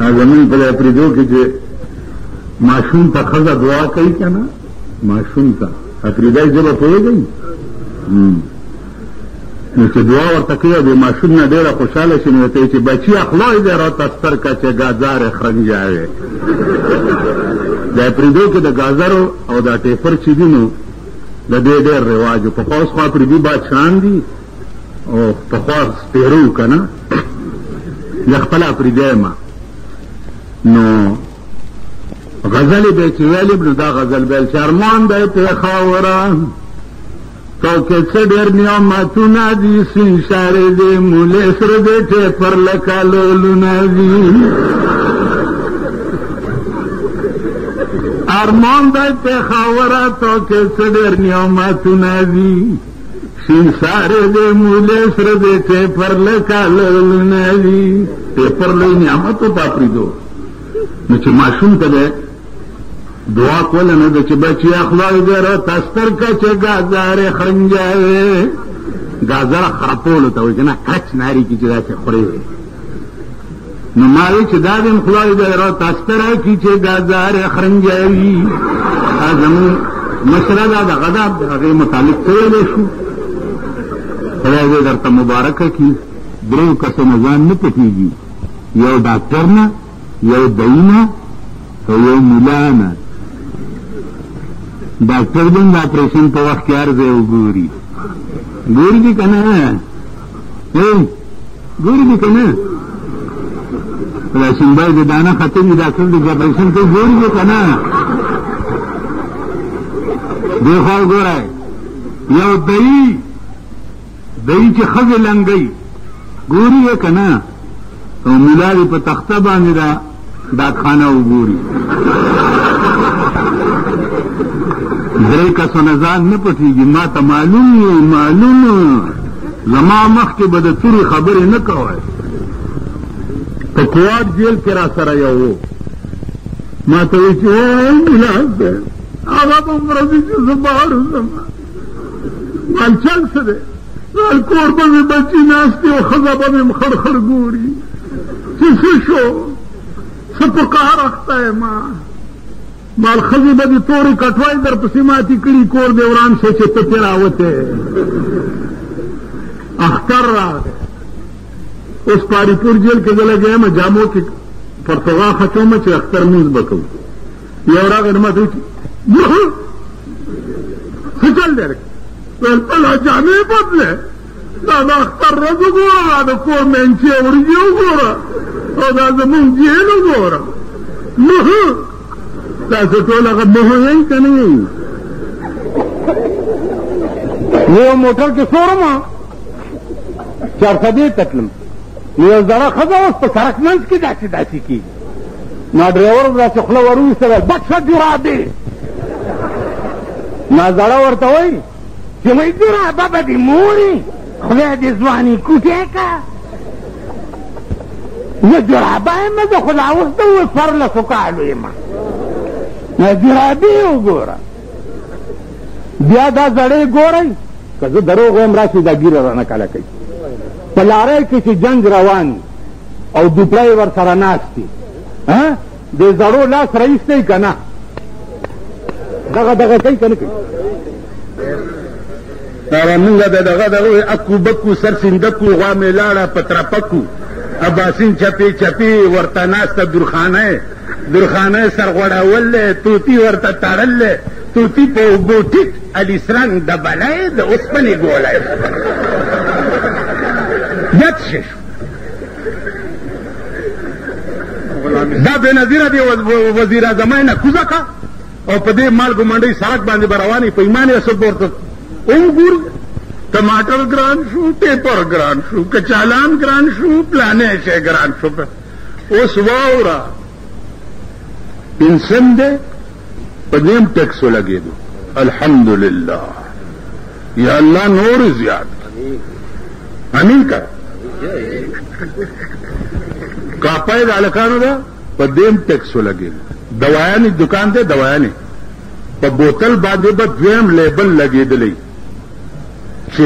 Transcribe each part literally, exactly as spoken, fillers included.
زمین په پریدو کې چې معصوم ته ښځه دعا کوي که نه معصوم ته پریدای ژبه پوهېږئ نو چې دعا ورته کوي او د معصوم نه ډېره خوشحاله شي نو ورته وایي چې بچي خدای دې راته ستر کړه چې ګازارې خرنجاوې دا پریدو کې د ګازرو او دا ټیفر چې دي نو د دې ډېر رواج و پخوا اوس خوا پریدي بادشاهان دي او پخوا سپېرو که نه زه خپله پریدی یم نو غزلې به چې ویلې نو دا غزل بیل چې ارمان دی پېښوره تو کې څه ډېر نعمتونه دي سپین شارې دي مولې سره دې ټیپر لکه لولونه دي ارمان دی پېښوره تو کې څه ډېر نعمتونه دي سپین شارې دي مولې سره دې ټیپر لکه لولونه دي ټیپر لوی نعمت و پاپریدو نو چې ماشوم ته دی دعا کوله نو د چې بچیا خدای دې راته ستر کړه چې ګازارې خرنجاوې ګازره خرپولو ته وایي که نه کچ ناري کي چې داسې خورې نو ما وایي چې دا دې خدای دې راته ستره کړي چې ګازارې خرنجاوي دا زمونږ مشره ده دغه ده د هغې متعلق څه ویلی شو خدای دې درته مبارکه کړي درېو کسانو ځان نه پټېږي یو ډاکټر نه یو دعی نه او یو ملا نه ډاکټر دې د اپریشن په وخت کې هر ځای وګوري ګوري دي که نه ګوري دي که نه راشین بای د دانه ختمي ډاکټر دې اپریشن کوي ګوري دي که نه دې خوا وګورئ یو دعی دعی چې ښځې لنګوي ګوري یې که نه او ملا دې په تخته باندې دا ډاکخانه وګوري درې کسونه ځان نه پټېږي ما ته معلوم یې معلوم زما مخکې به د تورې خبرې نه کوئ په کوواټ جیل کې را سره یو و ما ته وایي چې وای ملا صاحب هغه به مړه دي چې زه بهر ځم مال چل څه دی کور به مې بچي ناستې او ښځه به مې خړ خړ ګوري چې څه شو څه په قهر اخته یم مال ښځې به دې تورې کټوای در پسې ماتې کړي کور دې وران شو چې ته پې راوتې اختر راغی اوس پاري پور جیل کې زه لګیا یم جامو کې پرتغاښ اچومه چې اختر مونځ به کوو یو راغی نو ما ته وایي څه چل دی ویل بله جامې بدلې دا د اختر ورځ وګوره دا د کور مینچې ورځې وګوره او دا زمونږ جیل وګوره مه تاسو ټول هغه مه یئ که نه یئ یو موټر کې سورم چارته دې ته تلم نو یو زړه ښځه اوس په سړک منځ کې داسې داسې کېږي ما ډریور داسې خوله ور وویستله بکسه جرابې ما زړه ورته وایي چې وایي جرابه به دې مورې خدای دې ځواني کوټې که زه جرابه یم زه خو لا اوس د اوس څوارلسو کالو یم جرابې وګوره بیا دا زړې ګورئ که زه دروغ وایم راشي دا ګیره رانه کله کوي په لارۍ کې چې جنګ روان او دوپړی ورسره ناست دي د زړو لاس رایستی که نه دغه دغه کوي که نه کوي مونږ د دغه دغه اکو بکو سر سیندکو غوا مې لاړه په ترپکو اباسین چپې چپې ورته ناسته درخانه درخانه سر غوړول دی توتي ورته تړل دی توتي په اوبو ټیټ الیسرنګ ډبلی د اوسپنې ګولی یاد شي دا بېنظیره دی وزیر اعظمۍ نه کوزه که او په دې مالګو منډۍ سړک باندې به روانې په ایمان یې سب ورته وګوري ټماټر ګران شو ټیپر ګران شو کچالان ګران شو پلانې شی ګران شو اوس واوره پنسن دی په دیم ټیکس ولګېدو الحمدلله یا الله نور زیات امین که کاپۍ د هلکانو ده په دیم ټیکس ولګېدو دوایانې دکان دی دوایانې په بوتل باندې به دویم لیبل لګېدلی چې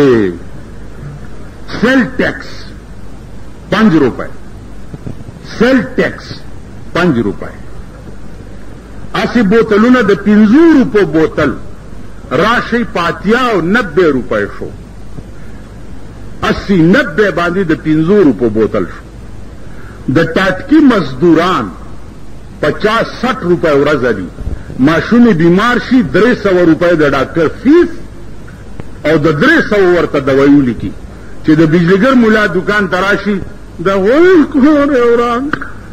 سیل ټیکس پنج روپے سیل ټیکس پنج روپے اسی بوتلونه د پنځو روپو بوتل راشي پاتیا او نبے روپے شو اسی نبے باندې د پنځو روپو بوتل شو د ټاټکی مزدوران پچاس سٹھ روپے ورځ دي ماشومې بیمار شي درې سوه روپے د ډاکټر فیس او د درې سوه ورته دوایو لیکي چې د بجلیګر مولا دکان ته راشي د غوږ کور یې وران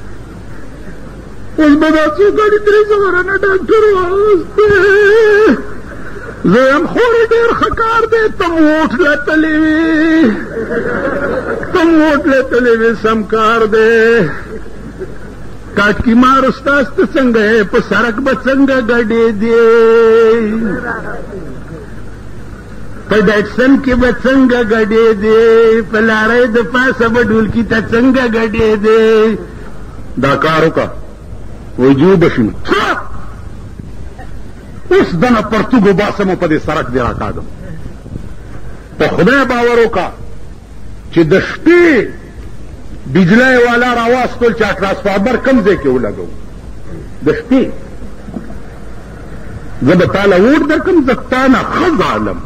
اوس به دا څو ګاډي درې سوه رانه ډاکټر واغوستی زه یم خورې ډېر ښه کار دی ته موټ لتلې وې ته موټ لتلې وې سم کار دی ټاټکي مار استاز ته څنګه یې په سړک به څنګه ګډې دی په ډاټسن کې به څنګه ګډې دی په لارۍ د پاسه به ډولکي ته څنګه ګډې دی دا کار وکړه وجوب شي اوس دنه پرتوګو باسم په دې سړک دی راکاږم په خدای باور وکړه چې د شپې بجلی والا راواستل چې ټرانسفارمر کم ځای کې ولګو د شپې زه به تاله ووټ درکړم زه تا نه ښه ظالم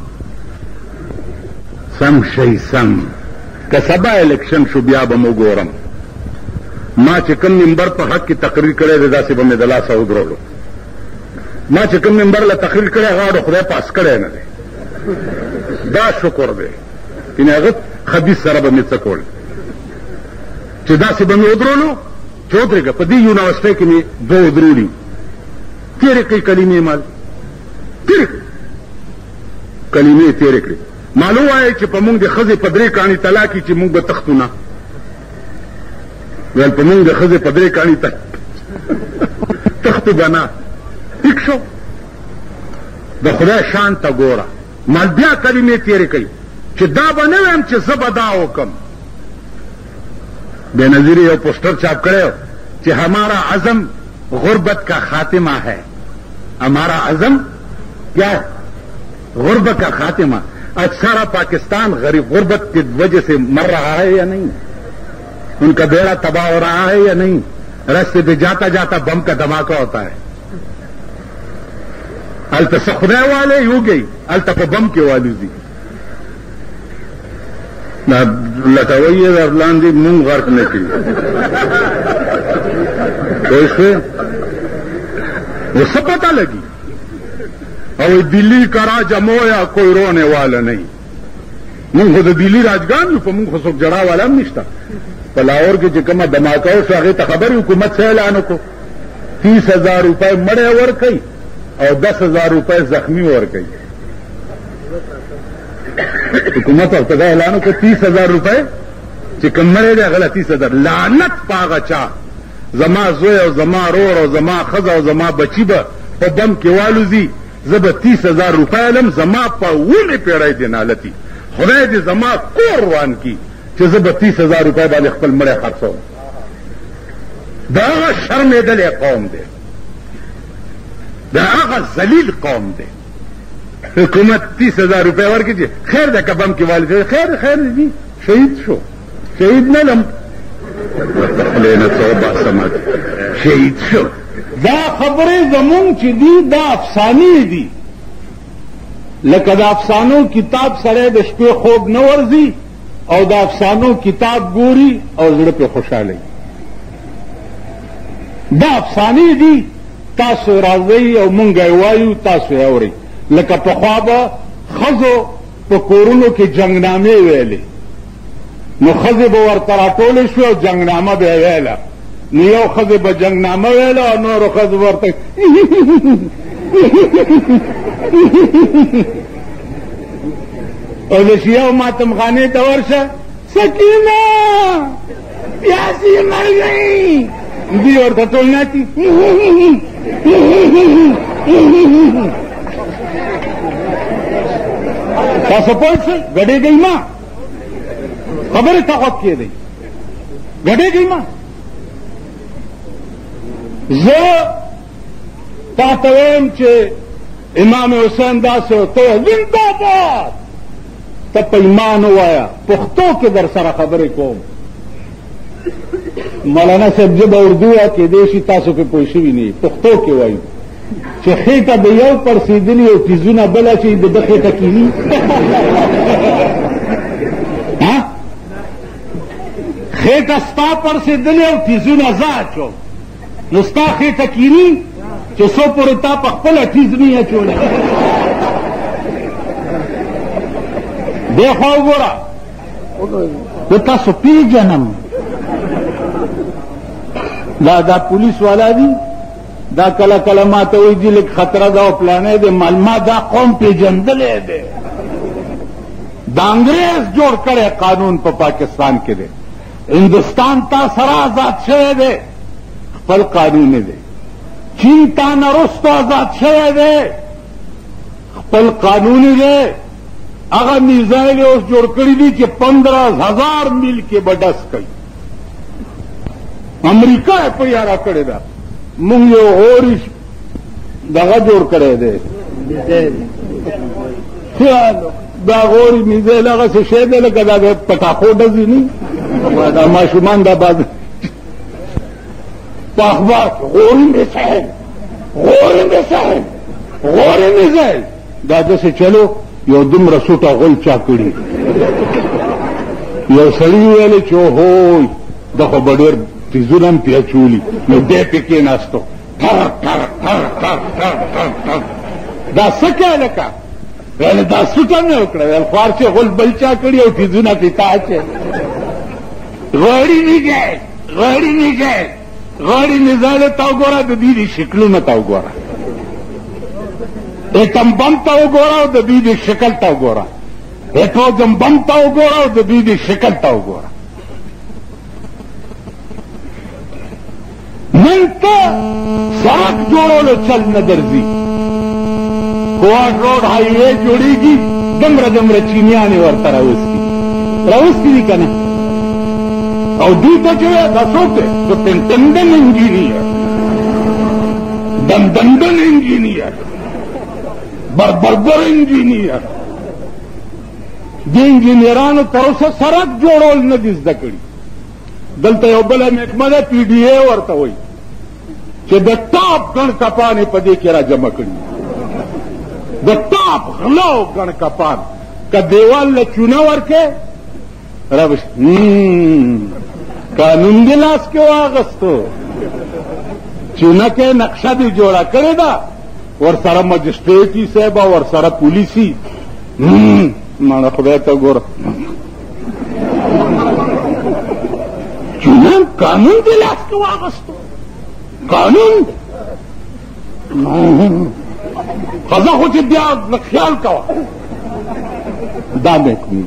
سم شئ سم که سبا الیکشن شو بیا به م وګورم ما چې کوم ممبر په حق کې تقریر کړی دی داسې به مې د لاسه ودرولو ما چې کوم ممبر له تقریر کړی هغه د خدای پاس کړی نه دی دا شکر دی یعنې هغه خبیث سره به مې څه کول چې داسې به مې ودرولو چې ودرېږه په دې یونیورسټۍ کې مې دوه ودرولي تېرې کړي کلمې مال تېرې کړي کلمې تېرې کړي مالو وایي چې په موږ د ښځې په درې کاڼي طلا کړي چې موږ به تښتو نه ویل په موږ د ښځې په درې کاڼي تښتو به نه ټیک شو د خدای شان ته ګوره مال بیا کلمې تېرې کوي چې دا به نه ویم چې زه به دا وکم بے نظیری یو پوسٹر چاپ کرے ہو کہ ہمارا عزم غربت کا خاتمہ ہے ہمارا عزم کیا ہے غربت کا خاتمہ آج سارا پاکستان غریب غربت کی وجہ سے مر رہا ہے یا نہیں ان کا بیڑا تباہ ہو رہا ہے یا نہیں راستے پہ جاتا جاتا بم کا دھماکہ ہوتا ہے التا خدای والے یو گئی التا په بم کې والوزي دا لټوي در لاندې مونږ غرق نه کړي پوه شوې وسه پته لګي او دلی کا راج مویا کوئی رونے والا نہیں مونږ خو د دلی راجګان یو په مونږ خو څوک جړا والا هم نشته په لاهور کې چې کومه دماکه وشوه هغې ته خبر حکومت څه اعلان وکړو تیس ہزار روپئے مړی ورکوي او دس ہزار روپئے زخمی ورکوي حکومت ورته دا اعلان وکړو تیس ہزار روپئے چې کوم مړی دی هغه له تیس هزار لعنت په هغه چا زما زوی او زما رور او زما ښځه او زما بچي به په بم کې والوزي زه به تیس هزار روپئے علم زما په اوومې پیړۍ دی نالتي خدای دې زما کور روان کي چې زه به تیس هزار روپئے باندې خپل مړی خرڅوم دا هغه شرمېدلی قوم دی دا هغه ذلیل قوم دی حکومت تیس ہزار روپے ورکی چی خیر دا کبم کی والد خیر خیر دی شہید شو شہید نہ لم لینا صوبہ سمجھ شہید شو دا خبریں زمون چی دی دا افسانی دی لکه دا افسانو کتاب سره د شپې خوب نه ورځي او دا افسانو کتاب ګوري او زړه په خوشاله دا افسانی دی تاسو راځي او مونږ وایو تاسو یې اورئ لکه پخوا به ښځو په کورونو کې جنګنامې ویلې نو ښځې به ورته راټولې شوې او جنګنامه به یې ویله نو یو ښځې به جنګنامه ویله او نورو ښځو به ورته او د شیعو ماتمخانې ته ورشه سکینه پیاسې مر گئی دوی ورته ټول ناستي تاسو پوه شئ ګډېږئ ما خبرې ته غوږ کېدئ ګډېږئ ما زه تا ته وایم چې امام حسین داسې ته زنده‌باد ته په ایمان ووایه پښتو کې در سره خبرې کوم مولانا صاحب جب اردو کې دیشي تاسو په پوه شوي نه پښتو کې وایي چې خېټه د یو پرسېدلي او تیزونه بله چې د ده خېټه کیني خېټه ستا پرسېدلې او تیزونه زه اچوم نو ستا خېټه کیني چې څو پورې تا په خپله تیز نه اچولی دې خوا وګوره زه تاسو پېژنم دا دا پولیس والا دي دا کله کله ما ته وایي دي لږ خطره ده او پلانی دی ما دا قوم پېژندلی دی د انګریز جوړ کړی قانون په پا پاکستان کې دی هندوستان تا سره آزاد شوی دی خپل قانون دی چین تا نه رستو آزاد شوی دی خپل قانون دی هغه میزایل اوس جوړ کړي دي چې پندرہ ہزار میل کې به ډس کوي امریکا یې په یاره کړې ده مونږ یو غوري دغه جوړ کړی دی دا غوري میزایل هغسې شی دی لکه دا د پټاخو ډزې نه دا ماشومان دا باز په اخبار غوري میزایل غوري میزایل غوري میزایل دا داسې چلو یو دومره سوټه غول چا کړي یو سړي ویلې چې اوهوی دا خو به ډېر تیزونه هم پې اچولي نو دی پې کېناستو ټر ټر ټر ټر ټر ټر ټر دا څه کوې لکه ویل دا سوټه مې وکړه ویل خوار چې غول بل چا کړي او تیزونه پې تا اچوي غوړي میزایل غوړي میزایل غوړي میزایل ته وګوره د دوی د شکلونه ته وګوره ایټم بم ته وګوره او د دوی د شکل ته وګوره هایډروجن بم ته وګوره او د دوی د شکل ته وګوره نن ته سړک جوړولو چل نه درځي کوواټ روډ های وے جوړېږي دومره دومره چینیانې ورته راوستي راوستي دي که نه او دوی ته چې دا څوک دی سپرنټنډنټ انجینیر دندندن انجینیر بربربر انجینیر دې انجینیرانو تر اوسه سړک جوړول نه دي زده کړي دلته یو بله محکمه ده پی ډي اے ورته وایي چې د ټاپ ګڼ کپانې په دې کې را جمع کړي د ټاپ غله او ګڼ کپان که دیوال له چونه ورکې روش قانون دې لاس کې واغستو چونه کې نقشه دې جوړه کړې ده ورسره مجسټریټي صاحب او ورسره پولیسي ماړه خدای ته ګوره چونه قانون دې لاس کې واغستو قانون خزه خو چې بیا خیال کوه دا محکمې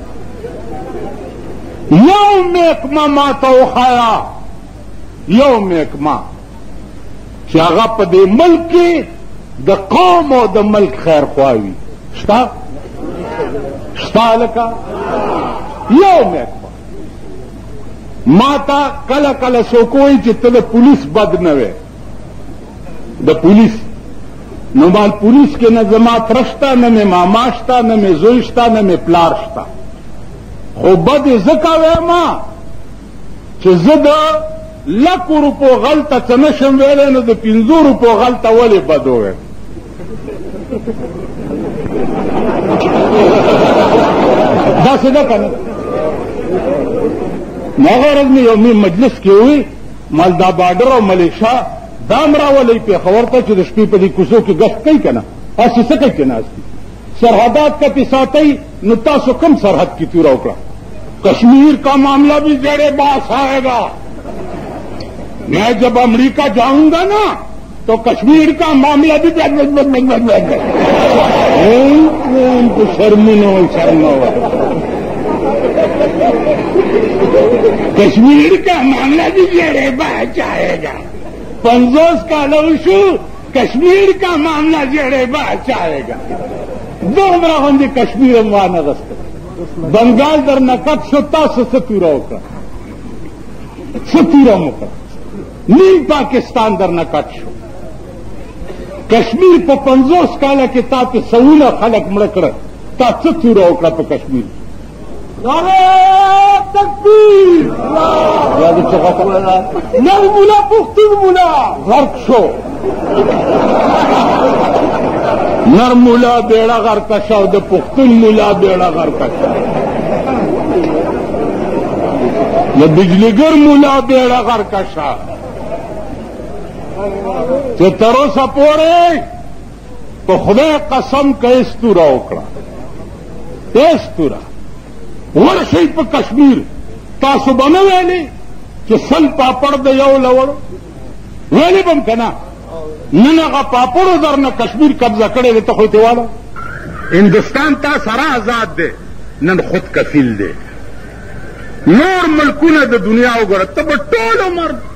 یو محکمه ما ته وښایه یو محکمه چې هغه په دې ملک کې د قوم او د ملک خیر خواوي شته شته لکه یو محکمه ما ته کله کله څوک وایي چې ته د پولیس بد نه وې د پولیس نو مال پولیس کې نه زما تره شته نه مې ماما شته نه مې زوی شته نه مې پلار شته خو بد یې ځکه ویمه چې زه د لکو روپو غل ته څه نشم ویلی نو د پنځو روپو غل ته ولې بد وویم داسې ده که نه نو هغه ورځ مې یو مې مجلس کې ووي مال دا باډر او ملیشا دا هم راولئ پېښور ته چې د شپې په دې کوڅو کې ګشت کوي که نه هسې څه کوي چې ناست دي سرحدات کا پہ ساتئی نو تاسو کم سرحد کی تورا اکڑا کشمیر کا معاملہ بھی زیر باس آئے گا میں جب امریکہ جاؤں گا نا تو کشمیر کا معاملہ بھی شرم نو شرم کشمیر کا معاملہ بھی زیر باس آئے گا پنزوس کا لوشو کشمیر کا معاملہ زیر باس آئے گا دومره غوندې کشمیر هم وانغسته بنګال در نه کټ شو تاسو څه توره وکړه څه توره م وکړه نیم پاکستان در نه کټ شو کشمیر په پنځوس کاله کې تا پې سوونه خلک مړه کړه تا څه توره وکړه په کشمیر تکبیر نر مولا پختون مولا غرق شو نر مولا بیڑا غرق شو د پختون مولا بیڑا غرق شو د بجلیګر مولا بیڑا غرق شو چې تر اوسه پورې په خدای قسم که استوره وکړه استوره ورشئ په کشمیر تاسو به نه ویلې چې سل پاپړ د یو لوړ ویلې به م که نه نن هغه پاپړو در نه کشمیر قبضه کړی دی ته خو یې واله هندوستان تا سره آزاد دی نن خود کفیل دی نور ملکونه د دنیا وګوره ته به ټول عمر